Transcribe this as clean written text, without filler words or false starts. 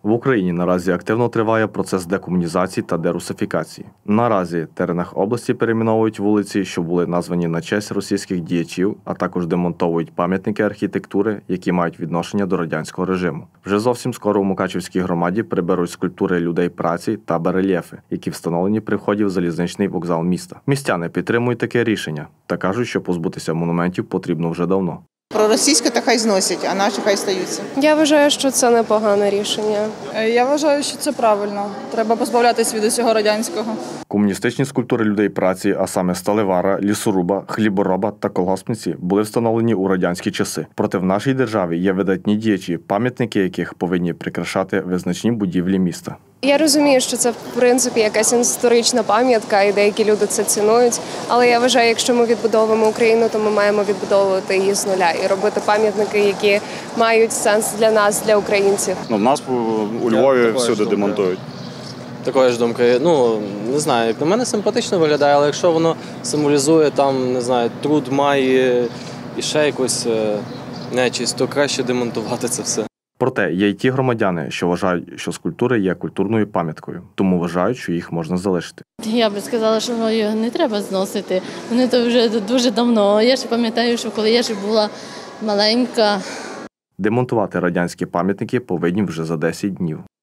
В Україні наразі активно триває процес декомунізації та дерусифікації. Наразі в теренах області перейменовують вулиці, що були названі на честь російських діячів, а також демонтовують пам'ятники архітектури, які мають відношення до радянського режиму. Вже зовсім скоро у Мукачівській громаді приберуть скульптури людей праці та барельєфи, які встановлені при вході в залізничний вокзал міста. Містяни підтримують таке рішення та кажуть, що позбутися монументів потрібно вже давно. Проросійське та хай зносять, а наші хай стаються. Я вважаю, що це непогане рішення. Я вважаю, що це правильно. Треба позбавлятись від усього радянського. Комуністичні скульптури людей праці, а саме сталевара, лісоруба, хлібороба та колгоспниці, були встановлені у радянські часи. Проте в нашій державі є видатні діячі, пам'ятники яких повинні прикрашати визначні будівлі міста. Я розумію, що це, в принципі, якась історична пам'ятка, і деякі люди це цінують. Але я вважаю, якщо ми відбудовуємо Україну, то ми маємо відбудовувати її з нуля і робити пам'ятники, які мають сенс для нас, для українців. У нас у Львові всюди демонтують. Такої ж думки. Не знаю, як на мене симпатично виглядає, але якщо воно символізує там, не знаю, труд має і ще якусь нечисть, то краще демонтувати це все. Проте є й ті громадяни, що вважають, що скульптури є культурною пам'яткою, тому вважають, що їх можна залишити. Я би сказала, що його не треба зносити. Вони то вже дуже давно. Я ще пам'ятаю, що коли я ще була маленька. Демонтувати радянські пам'ятники повинні вже за 10 днів.